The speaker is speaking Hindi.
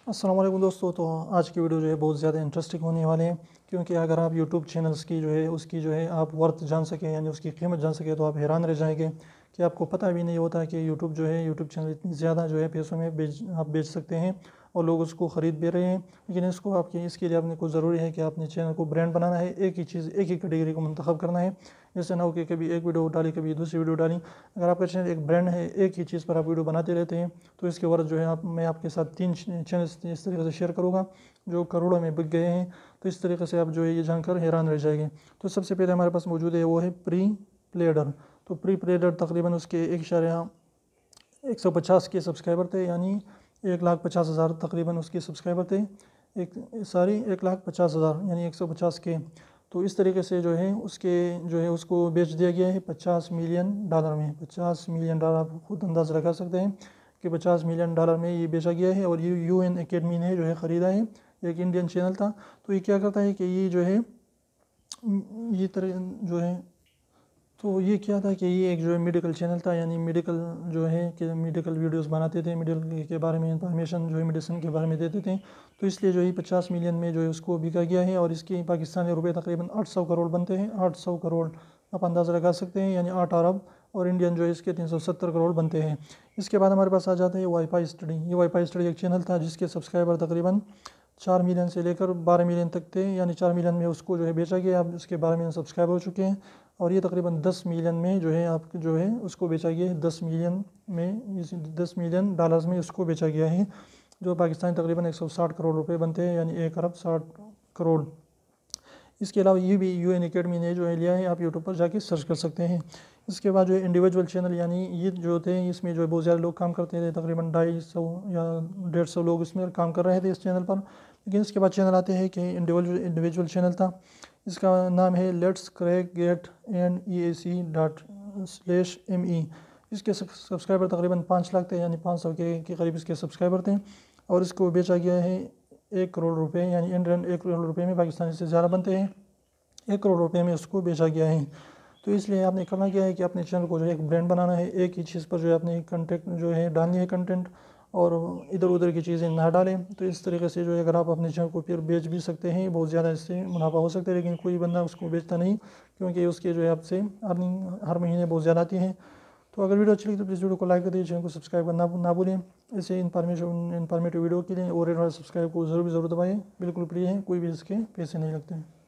अस्सलाम वालेकुम दोस्तों। तो आज की वीडियो जो है बहुत ज़्यादा इंटरेस्टिंग होने वाले हैं, क्योंकि अगर आप यूट्यूब चैनल्स की जो है उसकी जो है आप वर्थ जान सकें, यानी उसकी कीमत जान सकें, तो आप हैरान रह जाएंगे कि आपको पता भी नहीं होता कि यूट्यूब जो है यूट्यूब चैनल इतनी ज़्यादा जो है पैसों में आप बेच सकते हैं और लोग उसको ख़रीद भी रहे हैं। लेकिन इसके लिए आपने कुछ ज़रूरी है कि आपने चैनल को ब्रांड बनाना है, एक ही चीज़ एक ही कैटेगरी को मंतखब करना है। जैसे ना हो कि कभी एक वीडियो डाली कभी दूसरी वीडियो डाली। अगर आपका चैनल एक ब्रांड है, एक ही चीज़ पर आप वीडियो बनाते रहते हैं, तो इसके वर्थ जो है मैं आपके साथ 3 चैनल्स इस तरीके से शेयर करूँगा जो करोड़ों में बिक गए हैं। तो इस तरीके से आप जो है ये जानकर हैरान रह जाएंगे। तो सबसे पहले हमारे पास मौजूद है वो है प्री प्लेडर। तो प्री प्लेडर तकरीबन उसके 150 के सब्सक्राइबर थे, यानी 1,50,000 तकरीबन उसके सब्सक्राइबर थे। 1,50,000 यानी 150 के। तो इस तरीके से जो है उसको बेच दिया गया है $50 मिलियन में। $50 मिलियन आप खुद अंदाज़ा लगा सकते हैं कि $50 मिलियन में ये बेचा गया है। और ये UN एकेडमी ने जो है ख़रीदा है। एक इंडियन चैनल था। तो ये क्या करता है कि ये जो है ये तरह जो है तो ये क्या था कि ये एक जो है मेडिकल चैनल था, यानी मेडिकल जो है कि मेडिकल वीडियोस बनाते थे, मेडिकल के बारे में इंफॉर्मेशन जो है मेडिसिन के बारे में देते थे। तो इसलिए जो है 50 मिलियन में जो है उसको बिका गया है। और इसके पाकिस्तानी रुपए तकरीबन 800 करोड़ बनते हैं। 800 करोड़ आप अंदाज़ा लगा सकते हैं, यानी 8 अरब। और इंडियन जो है इसके 370 करोड़ बनते हैं। इसके बाद हमारे पास आ जाता है वाईफाई स्टडी। ये वाईफाई स्टडी एक चैनल था जिसके सब्सक्राइबर तकरीबन 4 मिलियन से लेकर 12 मिलियन तक थे, यानी 4 मिलियन में उसको जो है बेचा गया। अब उसके 12 मिलियन सब्सक्राइबर हो चुके हैं। और ये तकरीबन 10 मिलियन में जो है आप जो है उसको बेचा गया है। 10 मिलियन में, इस 10 मिलियन डॉलर्स में उसको बेचा गया है, जो पाकिस्तानी तकरीबन 160 करोड़ रुपए बनते हैं, यानी 1 अरब 60 करोड़। इसके अलावा ये भी UN एकेडमी ने जो है लिया है, आप यूट्यूब पर जाके सर्च कर सकते हैं। इसके बाद जो है इंडिविजुअल चैनल, यानी ये जो थे इसमें जो है बहुत ज़्यादा लोग काम करते थे, तकरीबन 250 या 150 लोग इसमें काम कर रहे थे इस चैनल पर। लेकिन इसके बाद चैनल आते हैं कि इंडिविजुअल चैनल था। इसका नाम है let's crack gate and EAC.me। इसके सब्सक्राइबर तकरीबन 5 लाख थे, यानी 500 के करीब इसके सब्सक्राइबर थे। और इसको बेचा गया है 1 करोड़ रुपए, यानी इंडियन 1 करोड़ रुपए में, पाकिस्तानी से ज़्यादा बनते हैं। 1 करोड़ रुपए में उसको बेचा गया है। तो इसलिए आपने करना क्या है कि अपने चैनल को जो है एक ब्रांड बनाना है, एक ही चीज़ पर जो है अपने कंटेंट जो है डालनी है कंटेंट, और इधर उधर की चीज़ें ना डालें। तो इस तरीके से जो है अगर आप अपने चैनल को फिर बेच भी सकते हैं, बहुत ज़्यादा इससे मुनाफा हो सकता है। लेकिन कोई बंदा उसको बेचता नहीं, क्योंकि उसके जो है आपसे अर्निंग हर महीने बहुत ज़्यादा आती है। तो अगर वीडियो अच्छी लगी तो प्लीज़ वीडियो को लाइक कर दीजिए, चैनल को सब्सक्राइब करना ना भूलें। ऐसे इन्फॉर्मेटिव वीडियो के लिए और सब्सक्राइब को ज़रूर दबाएँ। बिल्कुल फ्री है, कोई भी इसके पैसे नहीं लगते हैं।